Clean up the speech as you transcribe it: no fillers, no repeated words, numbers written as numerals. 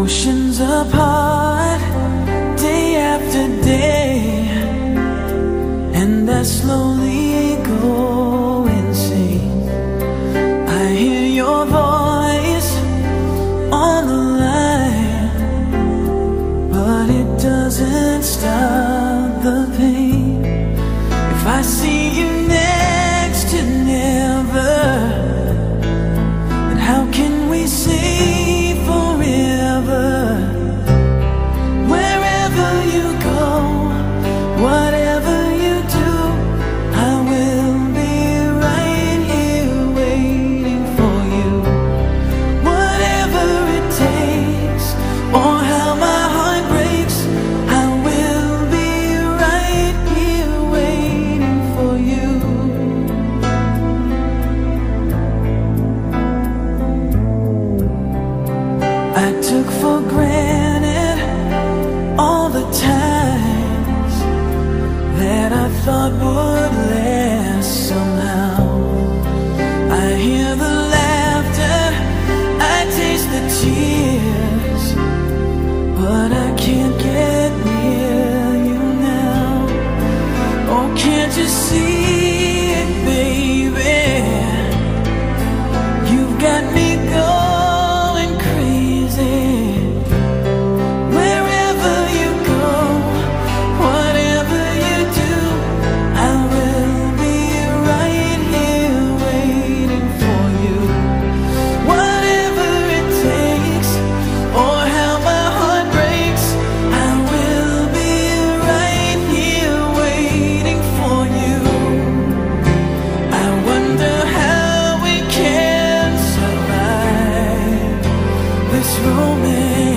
Oceans apart, day after day, and I slowly go insane. I hear your voice on the line, but it doesn't stop the pain. If I see you next to never, then how can we say forever? Wherever you go, whatever you do, I will be right here waiting for you. Whatever it takes, or how my heart breaks, I will be right here waiting for you. I took for granted all the times that I thought would last somehow. I hear the laughter, I taste the tears, but I can't get near you now. Oh, can't you see it, baby? You've got me going crazy. Wherever you go, whatever you do, I will be right here waiting for you. Whatever it takes, or how my heart breaks, I will be right here waiting for you. I wonder how we can survive this romance.